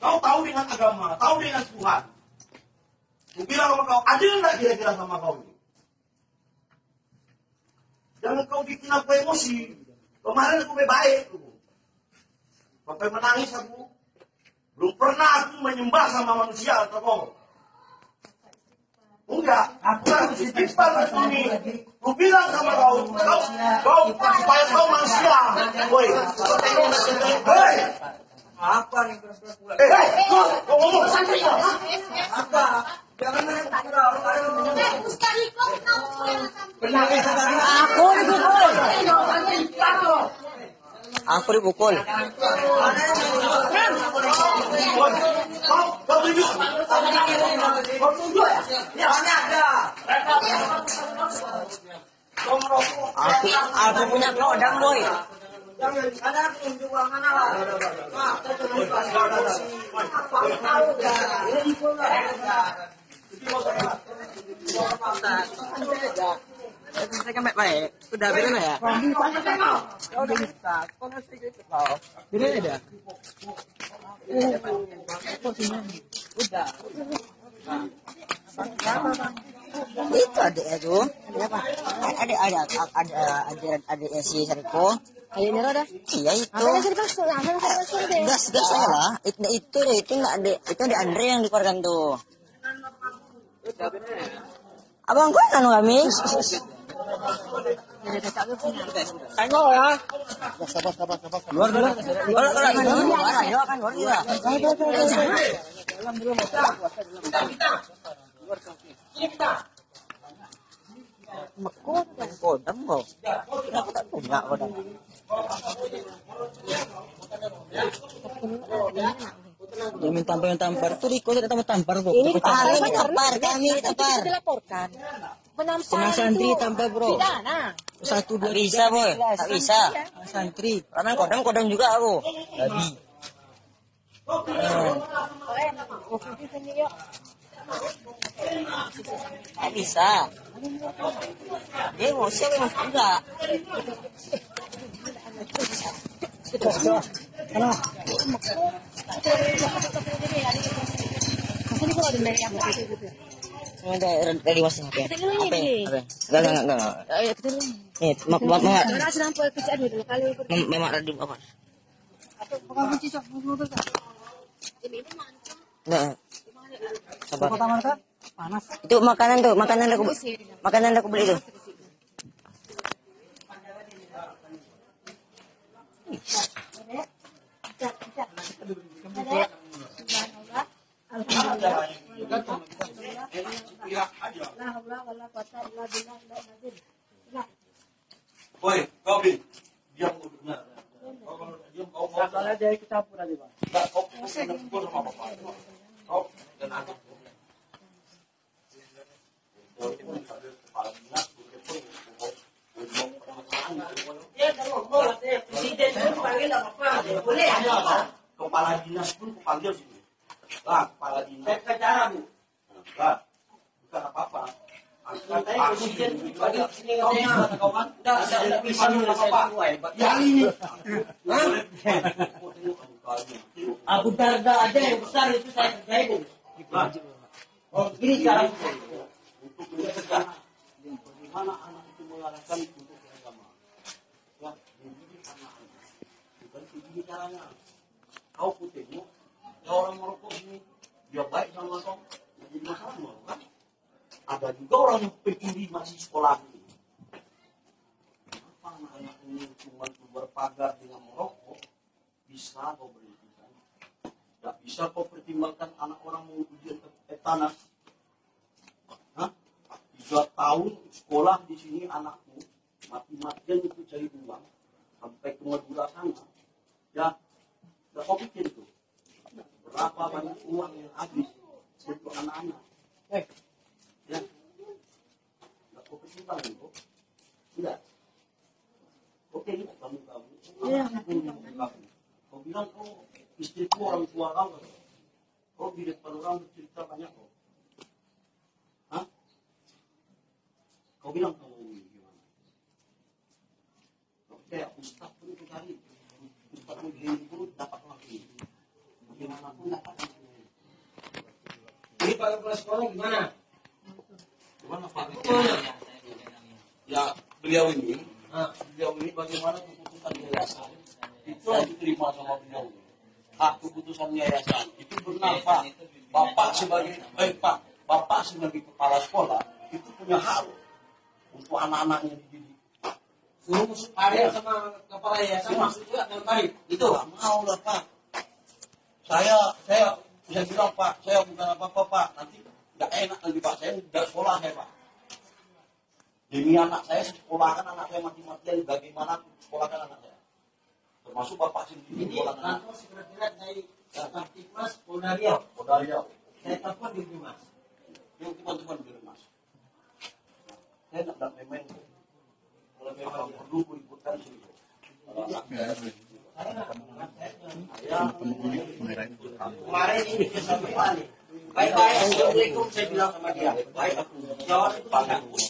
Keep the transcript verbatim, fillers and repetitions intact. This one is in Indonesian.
Kau tahu dengan agama, tahu dengan Tuhan. Aku bilang sama kau, adil nggak kira-kira sama kau ini? Jangan kau bikin aku emosi. Kemarin aku baik. Sampai menangis aku. Belum pernah aku menyembah sama manusia atau kau. Enggak, aku harus istighfar di sini. Aku bilang sama kau, kau, kau supaya kau manusia. Woi, hei, Apa nih terus-terus pula? eh, hei, kau kau ngomong santai ya? Apa? Jangan main pura. Benar ya saudara? Aku dipukul. Aku dipukul. Kau, kau tunjuk. Kau tunjuk ya? Ya, mana ada? Kau merokok. Aku aku punya kodam, boy. Jangan ada tunjuk mana lah. Nah, Saya kan baik. Sudah beres ya? kau udah bisa. Kau mesti gitu kau. Beres ada. Udah. Itu adiknya tuh. Ada ada ada ada ada adiknya si Sariko. Kayak ini ada? Iya itu. Gas gas saya lah. Itu itu itu nggak ada. Itu ada Andre yang dikeluarkan tuh. Abang kau kan kami? Tengok ya. Sabar, sabar, sabar. Luar dulu. Luar luar kan luar. Ayo kan luar juga. Makot kodam kau. Kenapa tak punya kodam? Dia minta tampar tampar tuh Riko tidak tahu tampar kok. Ini kami tampar, kami tampar. Dilaporkan. Menampar Senang santri tampar bro. pidana. Satu dua bisa boy, tak bisa. Santri, karena kodam kodam juga aku. Babi. Tak bisa. Dia emosi aku emosi enggak. Ada dari was apa? Apa? Apa? Enggak enggak enggak. Ayo kita dulu. Nih, mak mak mak. Mana sih nampak kerjaan dulu kali. Memang ada apa? Ini itu mancung. Enggak. Sabar. Panas. Itu makanan tuh, makanan aku makanan aku beli tuh. Woi, kau bin, diam kau benar. Kau kalau diam kau mau. Soalnya dia kita pura di bawah. Enggak, kau kau pukul sama bapak. Kau dan anak. Kau pun ada kepala dinas, Dia kalau mau dia presiden pun panggil apa? Boleh apa? kepala dinas pun kau panggil sini. Lah, kepala dinas. Saya bicara bu. Lah, bukan apa-apa. Katanya presiden panggil sini katanya kau kan? Udah, udah, udah bisa apa? Yang ini. Abu Darda aja yang besar itu saya kerjain bu. Oh, ini cara Untuk mencegah bagaimana anak itu mengarahkan untuk agama. Ya, mendidik anak-anak. Bukan begini caranya. Kau putihmu, ya orang merokok ini, dia baik sama kau, jadi masalah mau kan? Ada juga orang yang pencuri masih sekolah ini. Kenapa anak-anak ini cuma berpagar dengan merokok? Bisa kau berhentikan. Tidak bisa kau pertimbangkan anak orang mau ujian tetanus. Hah? Tiga tahun sekolah di sini anakku mati-matian itu cari uang sampai ke Madura sana. Ya, tidak kau pikir itu berapa banyak uang yang habis untuk anak-anak. Ya, tidak kau pertimbang itu. Tidak. Oke, ini kamu kamu. Kamu. Kau bilang kau istriku orang tua kau. Kau di depan orang bercerita banyak kau. Hah? Kau bilang kamu gimana? Oke, ustaz pun itu cari. Ustaz pun gini pun dapat lagi. gimana pun nggak akan. Ini Pak Kepala Sekolah gimana? Gimana Pak? Gimana? Ya beliau ini, Ah. beliau ini bagaimana keputusan yayasan itu harus diterima sama beliau. Hak keputusan yayasan itu benar Pak. Bapak sebagai baik Pak, Bapak sebagai kepala sekolah itu punya hak untuk anak-anaknya dididik. Suruh area sama kepala yayasan masuk juga dalam tarik. Itu. Nggak mau lah Pak. Saya saya bisa bilang Pak, saya bukan apa-apa Pak. Nanti nggak enak nanti Pak. Saya nggak sekolah saya Pak. Demi anak saya sekolahkan anak saya mati-matian. Bagaimana sekolahkan anak saya? Termasuk Bapak sendiri. Ini sekolahkan anak. kantor sekretariat dari Kaptipmas Polda Riau. Polda Riau. Saya telepon di Mas. Yuk teman-teman di rumah. Saya nggak main-main. Kalau memang perlu ikutkan sini. Kalau anak saya Kemarin ini kesampaian nih. Baik-baik, assalamualaikum saya bilang sama dia. Baik, aku jawab itu banyak.